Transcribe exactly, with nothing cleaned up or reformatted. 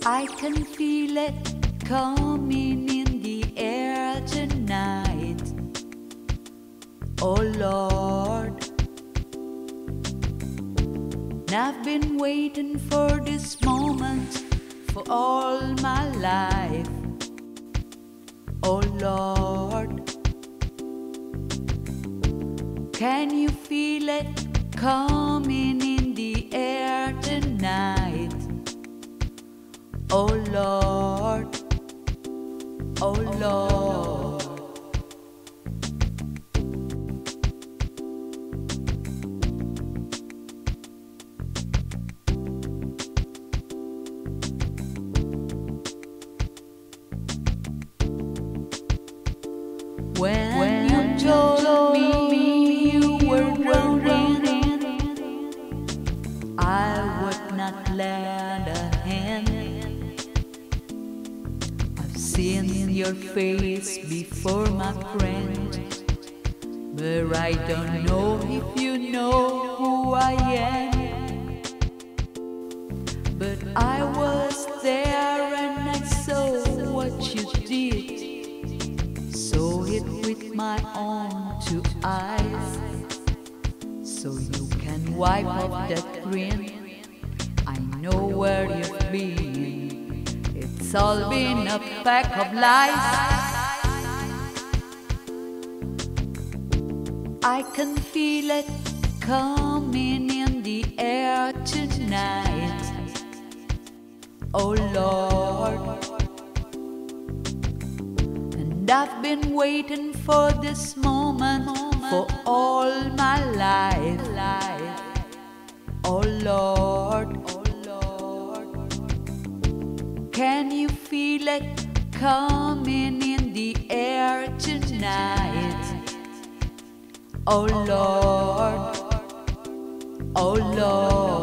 I can feel it coming in the air tonight. Oh Lord, and I've been waiting for this moment for all my life. Oh Lord, can you feel it coming in the air tonight? Oh Lord, oh Lord. When, when you told me you were drowning, I would not lend a hand. I've seen your face before, my friend, but I don't know if you know who I am. But I was there and I saw what you did. Saw it with my own two eyes. So you can wipe off that grin. I know where you've been. It's all been a pack of lies. I can feel it coming in the air tonight. Oh Lord, and I've been waiting for this moment for all my life. Oh Lord, oh Lord, can you feel it coming in the air tonight? Oh Lord, oh Lord.